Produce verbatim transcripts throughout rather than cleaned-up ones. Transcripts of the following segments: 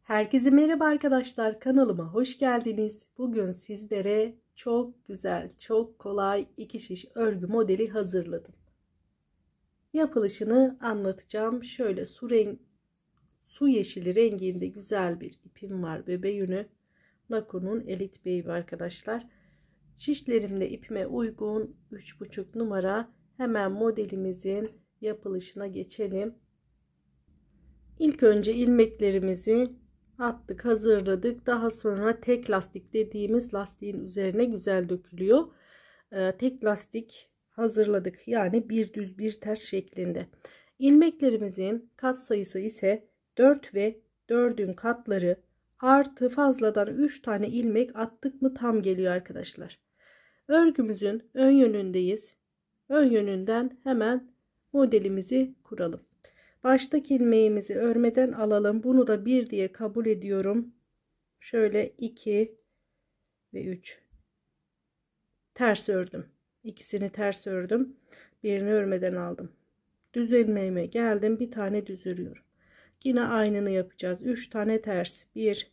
Herkese merhaba arkadaşlar, kanalıma hoş geldiniz. Bugün sizlere çok güzel, çok kolay iki şiş örgü modeli hazırladım. Yapılışını anlatacağım. Şöyle su renk, su yeşili renginde güzel bir ipim var. Bebe yünü. Nako'nun Elite Baby arkadaşlar. Şişlerimde ipime uygun üç buçuk numara. Hemen modelimizin yapılışına geçelim. İlk önce ilmeklerimizi attık, hazırladık. Daha sonra tek lastik dediğimiz lastiğin üzerine güzel dökülüyor. Ee, tek lastik hazırladık. Yani bir düz bir ters şeklinde. İlmeklerimizin kat sayısı ise dört ve dördün katları artı fazladan üç tane ilmek attık mı tam geliyor arkadaşlar. Örgümüzün ön yönündeyiz. Ön yönünden hemen modelimizi kuralım. Baştaki ilmeğimizi örmeden alalım. Bunu da bir diye kabul ediyorum. Şöyle iki ve üç. Ters ördüm. İkisini ters ördüm. Birini örmeden aldım. Düz ilmeğime geldim. Bir tane düz örüyorum. Yine aynını yapacağız. üç tane ters. bir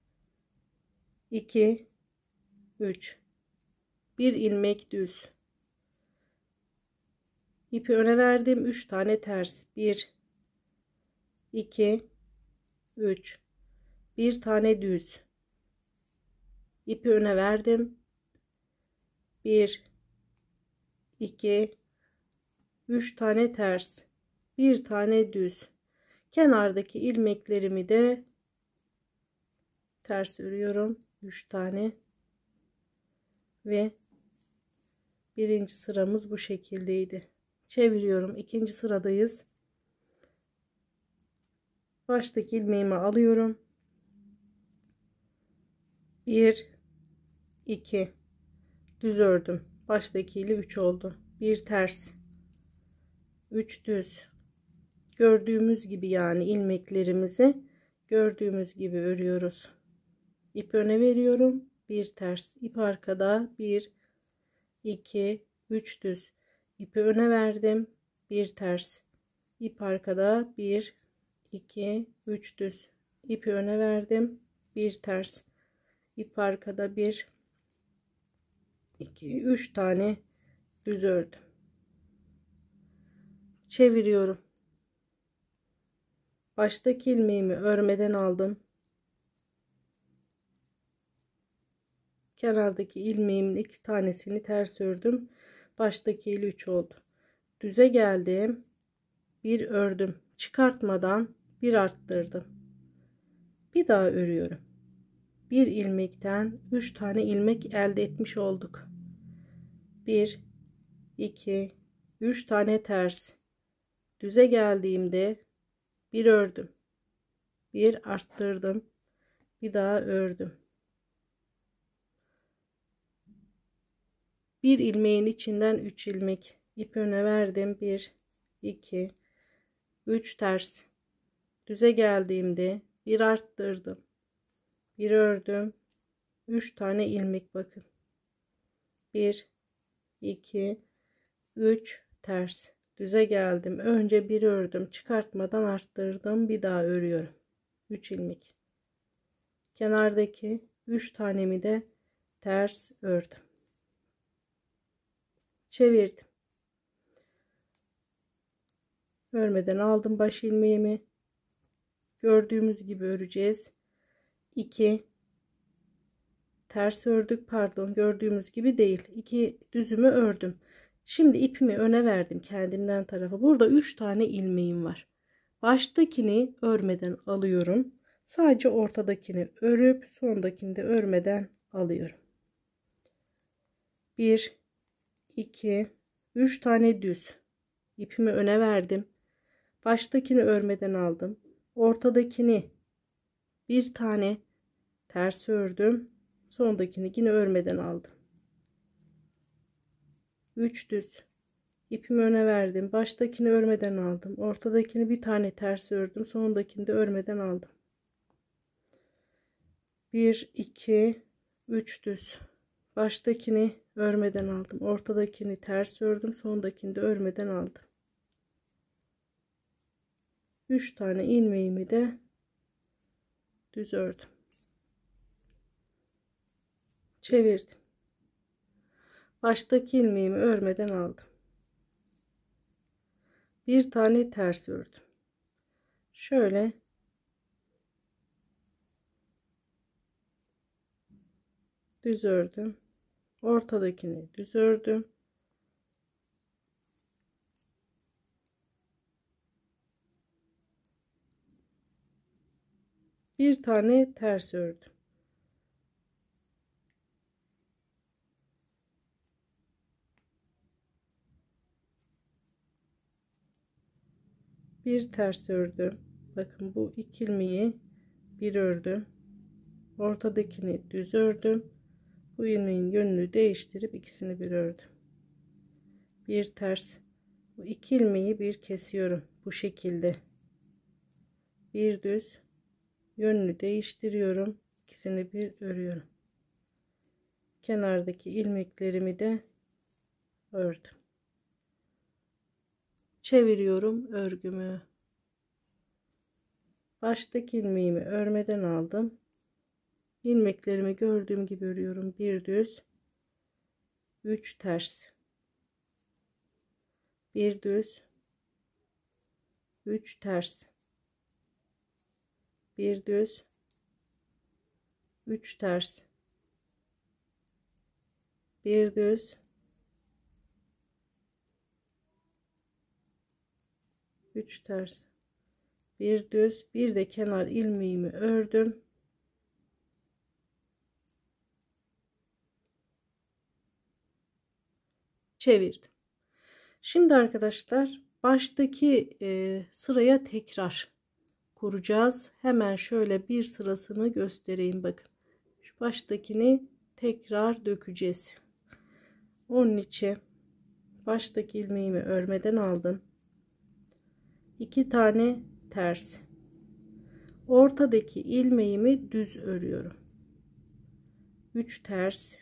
iki üç. Bir ilmek düz. İpi öne verdim. üç tane ters. bir iki üç. Bir tane düz. İpi öne verdim. bir iki üç tane ters, bir tane düz. Kenardaki ilmeklerimi de ters örüyorum. üç tane ve birinci sıramız bu şekildeydi. Çeviriyorum. İkinci sıradayız. Baştaki ilmeğimi alıyorum. bir iki düz ördüm. Baştaki ile üç oldu. bir ters, üç düz. Gördüğümüz gibi, yani ilmeklerimizi gördüğümüz gibi örüyoruz. İp öne veriyorum. bir ters, ip arkada. bir iki üç düz. İpi öne verdim. bir ters, ip arkada. bir iki üç düz. İpi öne verdim. bir ters, ip arkada. bir iki üç tane düz ördüm. Çeviriyorum. Baştaki ilmeğimi örmeden aldım. Kenardaki ilmeğimin iki tanesini ters ördüm. Baştaki ile üç oldu. Düze geldim. Bir ördüm. Çıkartmadan bir arttırdım. Bir daha örüyorum. Bir ilmekten üç tane ilmek elde etmiş olduk. bir iki üç tane ters. Düze geldiğimde bir ördüm. Bir arttırdım. Bir daha ördüm. Bir ilmeğin içinden üç ilmek ip öne verdim. bir iki üç ters. Düze geldiğimde bir arttırdım. Bir ördüm. üç tane ilmek, bakın. bir iki üç ters. Düze geldim. Önce bir ördüm. Çıkartmadan arttırdım. Bir daha örüyorum. üç ilmek. Kenardaki üç tanemi de ters ördüm. Çevirdim. Örmeden aldım baş ilmeğimi. Gördüğümüz gibi öreceğiz. iki ters ördük, pardon, gördüğümüz gibi değil. iki düzümü ördüm. Şimdi ipimi öne verdim kendimden tarafa. Burada üç tane ilmeğim var. Baştakini örmeden alıyorum. Sadece ortadakini örüp sondakini de örmeden alıyorum. bir iki üç tane düz. İpimi öne verdim. Baştakini örmeden aldım. Ortadakini bir tane ters ördüm. Sondakini yine örmeden aldım. üç düz. İpimi öne verdim. Baştakini örmeden aldım. Ortadakini bir tane ters ördüm. Sondakini de örmeden aldım. bir iki üç düz. Baştakini örmeden aldım. Ortadakini ters ördüm. Sondakini de örmeden aldım. üç tane ilmeğimi de düz ördüm. Çevirdim. Baştaki ilmeğimi örmeden aldım. Bir tane ters ördüm. Şöyle düz ördüm. Ortadakini düz ördüm. Bir tane ters ördüm. Bir ters ördüm. Bakın bu iki ilmeği bir ördüm. Ortadakini düz ördüm. Bu ilmeğin yönünü değiştirip ikisini bir ördüm. Bir ters. Bu iki ilmeği bir kesiyorum. Bu şekilde. Bir düz. Yönünü değiştiriyorum. İkisini bir örüyorum. Kenardaki ilmeklerimi de ördüm. Çeviriyorum örgümü. Baştaki ilmeğimi örmeden aldım. İlmeklerimi gördüğüm gibi örüyorum. Bir düz, üç ters, bir düz, üç ters, bir düz, üç ters, bir düz, üç ters, bir düz, bir de kenar ilmeğimi ördüm. Çevirdim. Şimdi arkadaşlar baştaki e, sıraya tekrar kuracağız. Hemen şöyle bir sırasını göstereyim. Bakın şu baştakini tekrar dökeceğiz. Onun için baştaki ilmeğimi örmeden aldım. iki tane ters. Ortadaki ilmeğimi düz örüyorum. üç ters.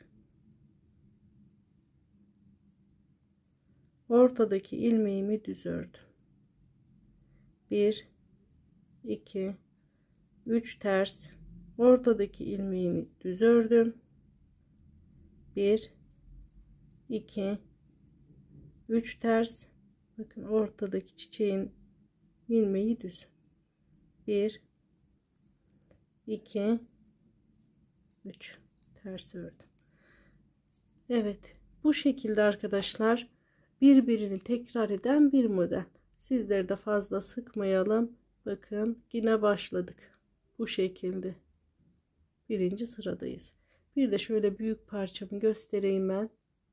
Ortadaki ilmeğimi düz ördüm. bir iki üç ters. Ortadaki ilmeğimi düz ördüm. bir iki üç ters. Bakın ortadaki çiçeğin ilmeği düz. bir iki üç ters ördüm. Evet, bu şekilde arkadaşlar birbirini tekrar eden bir model. Sizleri de fazla sıkmayalım. Bakın yine başladık. Bu şekilde. Birinci sıradayız. Bir de şöyle büyük parçamı göstereyim ben.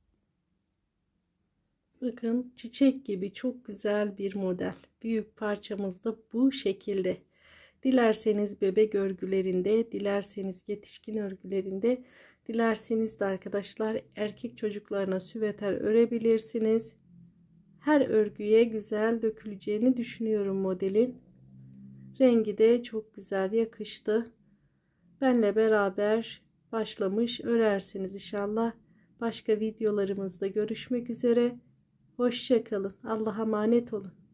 Bakın çiçek gibi çok güzel bir model. Büyük parçamız da bu şekilde. Dilerseniz bebek örgülerinde, dilerseniz yetişkin örgülerinde, dilerseniz de arkadaşlar erkek çocuklarına süveter örebilirsiniz. Her örgüye güzel döküleceğini düşünüyorum modelin. Rengi de çok güzel yakıştı. Benle beraber başlamış örersiniz inşallah. Başka videolarımızda görüşmek üzere. Hoşça kalın. Allah'a emanet olun.